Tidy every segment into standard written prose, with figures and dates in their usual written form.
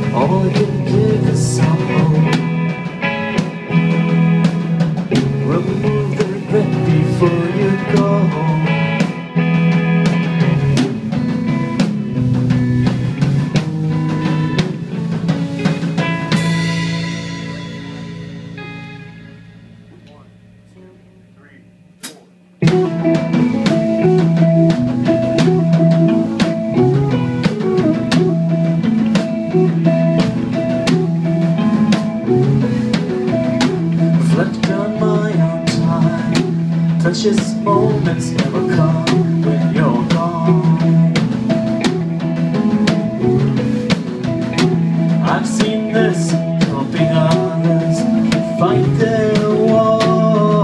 All I can give is some hope. Remove the regret before you go. Reflect on my own time. Precious moments never come when you're gone. I've seen this, helping others fight their war.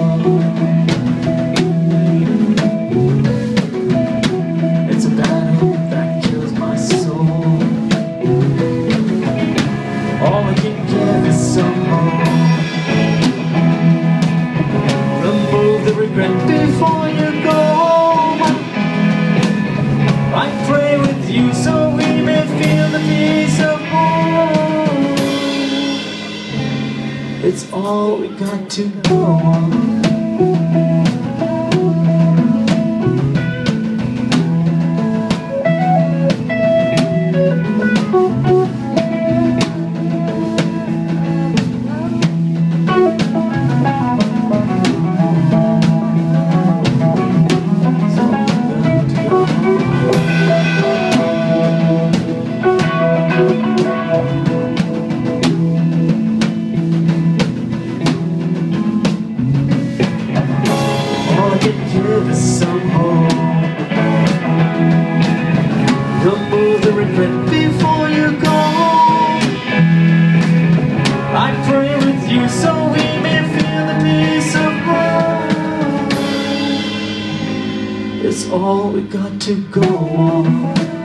It's a battle that kills my soul. All I can give is some hope. Remove the regret before you go home. I pray with you so we may feel the peace of home. It's all we got to go on. Give us some hope. Remove the regret before you go home. I pray with you so we may feel the peace of home. It's all we got to go on.